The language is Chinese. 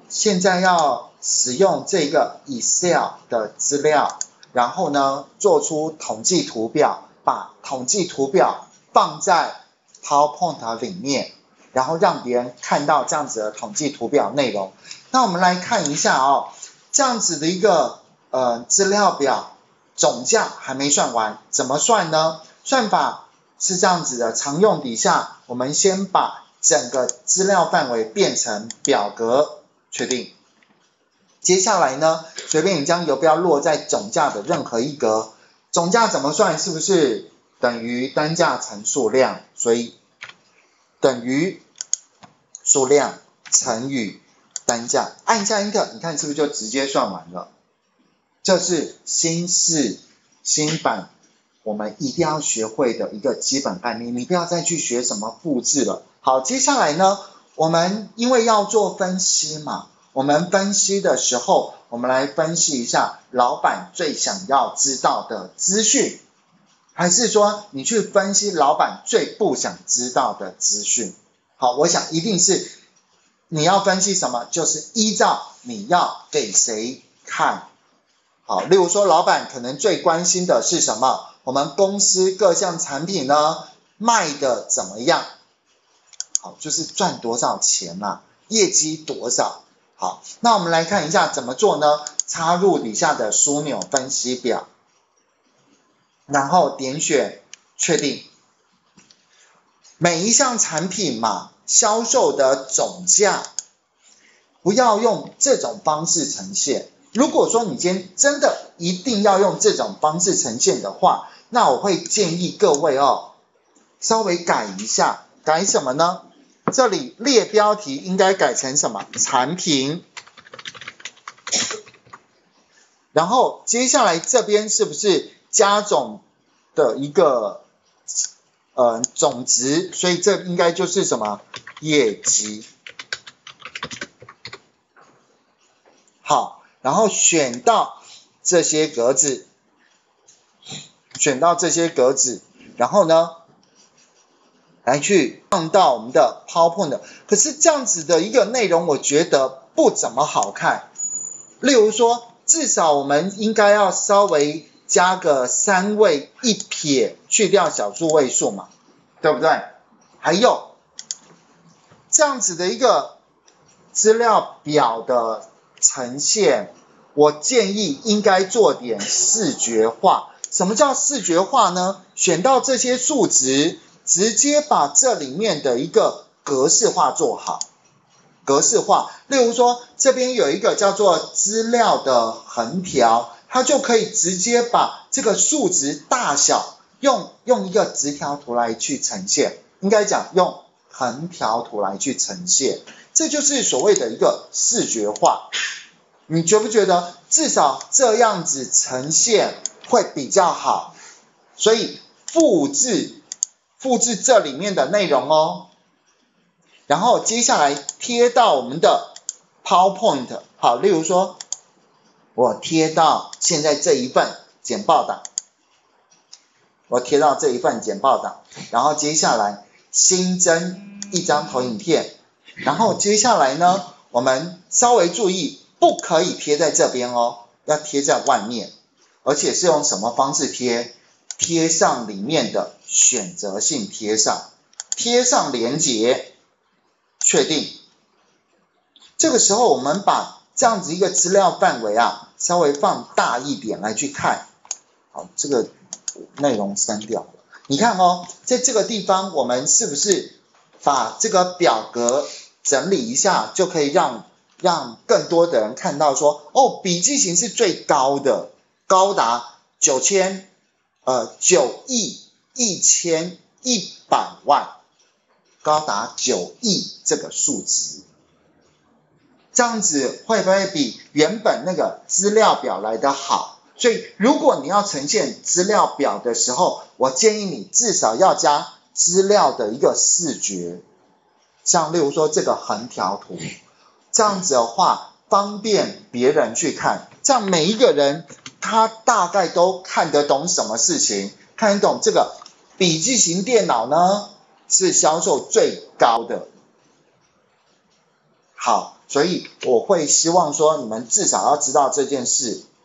现在要使用这个 Excel 的资料，然后呢做出统计图表，把统计图表放在 PowerPoint 里面，然后让别人看到这样子的统计图表内容。那我们来看一下哦，这样子的一个资料表总价还没算完，怎么算呢？算法是这样子的，常用底下我们先把整个资料范围变成表格，确定。接下来呢，随便你将游标落在总价的任何一格，总价怎么算？是不是等于单价乘数量？所以等于数量乘以单价，按一下 Enter， 你看是不是就直接算完了？这是新式新版我们一定要学会的一个基本概念，你不要再去学什么复制了。好，接下来呢，我们因为要做分析嘛，我们分析的时候，我们来分析一下老板最想要知道的资讯，还是说你去分析老板最不想知道的资讯？好，我想一定是你要分析什么，就是依照你要给谁看。好，例如说老板可能最关心的是什么？我们公司各项产品呢卖的怎么样？好，就是赚多少钱嘛，业绩多少。好，那我们来看一下怎么做呢？插入底下的枢纽分析表，然后点选确定。每一项产品嘛，销售的总价，不要用这种方式呈现。如果说你今天真的一定要用这种方式呈现的话，那我会建议各位稍微改一下，改什么呢？这里列标题应该改成什么？产品。然后接下来这边是不是加总的一个总值？所以这应该就是什么？业绩。好，然后选到这些格子，然后呢来去放到我们的 PowerPoint。 可是这样子的一个内容我觉得不怎么好看，例如说至少我们应该要稍微加个3位1撇，去掉小数位数嘛，对不对？还有这样子的一个资料表的呈现，我建议应该做点视觉化。什么叫视觉化呢？选到这些数值，直接把这里面的一个格式化做好。格式化，例如说这边有一个叫做资料的横条，它就可以直接把这个数值大小用一个直条图来去呈现，应该讲用横条图来去呈现，这就是所谓的一个视觉化。你觉不觉得至少这样子呈现会比较好？所以复制这里面的内容哦，然后接下来贴到我们的 PowerPoint。 好，例如说我贴到现在这一份简报档，然后接下来新增一张投影片，然后接下来呢我们稍微注意，不可以贴在这边哦，要贴在外面，而且是用什么方式贴？贴上里面的选择性贴上，贴上连结，确定。这个时候我们把这样子一个资料范围稍微放大一点来去看。好，这个内容删掉了。你看在这个地方我们是不是把这个表格整理一下，就可以让更多的人看到说笔记型是最高的，高达9亿1100万，高达9亿这个数值。这样子会不会比原本那个资料表来得好？所以如果你要呈现资料表的时候，我建议你至少要加资料的一个视觉，像例如说这个横条图，这样子的话方便别人去看，这样每一个人他大概都看得懂什么事情，看得懂这个笔记型电脑呢是销售最高的。 好，所以我会希望说你们至少要知道这件事，